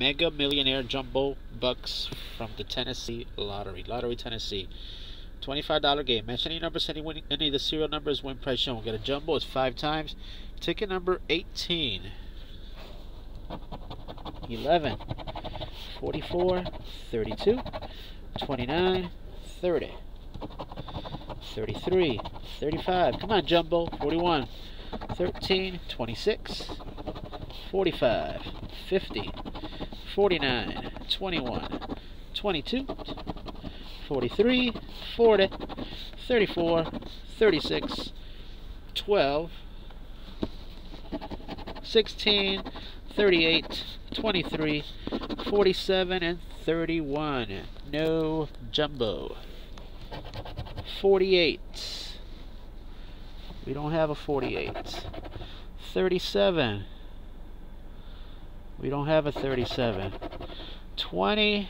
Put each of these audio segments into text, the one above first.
Mega Millionaire Jumbo Bucks from the Tennessee Lottery. Lottery Tennessee. $25 game. Match any numbers, any of the serial numbers, win price shown. We'll get a jumbo. It's 5 times. Ticket number 18. 11. 44. 32. 29. 30. 33. 35. Come on, jumbo. 41. 13. 26. 45. 50. 49. 21. 22. 43, 40, 34, 36, 12, 16, 38, 23, 47, and 31. No jumbo. 48. We don't have a 48. 37. We don't have a 37. 20.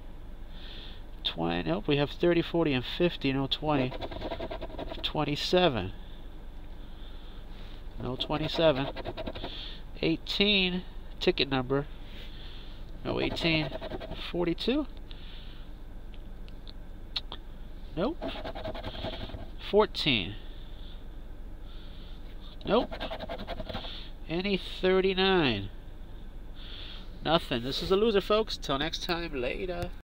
20, nope, we have 30, 40, and 50, no 20. 27. No 27. 18, ticket number. No 18. 42. Nope. 14. Nope. Any 39. Nothing. This is a loser, folks. Till next time, later.